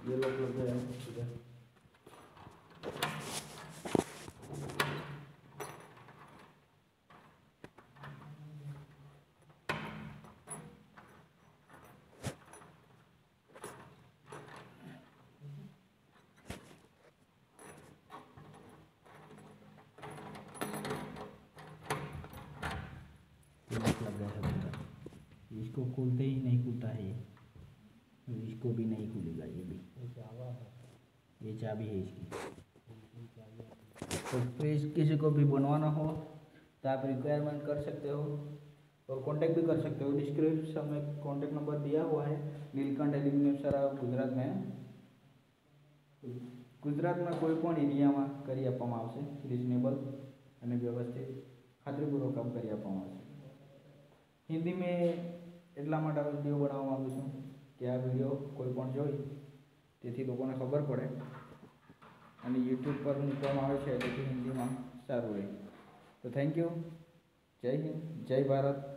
ये लोग लगे हैं इधर। लग गया है पूरा, इसको खोलते ही नहीं खुलता है ये, इसको भी नहीं खुलेगा ये भी। ये चाबी है इसकी। तो फ्रिज किसी को भी बनवाना हो तो आप रिक्वायरमेंट कर सकते हो और कांटेक्ट भी कर सकते हो। डिस्क्रिप्शन में कांटेक्ट नंबर दिया हुआ है। नीलकंठ एल्युमिनियम सारा गुजरात में है। गुजरात में कोई पण एरिया में करी आपवामां आवशे, रिजनेबल અને વ્યવસ્થિત ખાતરીપૂર્વક કામ કરી આપવામાં આવશે। हिंदी में એટલા માટે આ વિડીયો બનાવવા માગું છું કે આ વિડીયો કોઈ પણ જોઈ તેથી લોકોને ખબર પડે અને યુટ્યુબ પર મૂકવામાં આવે છે તેથી હિન્દીમાં સારું રહે। તો થેન્ક યુ। જય હિન્દ, જય ભારત।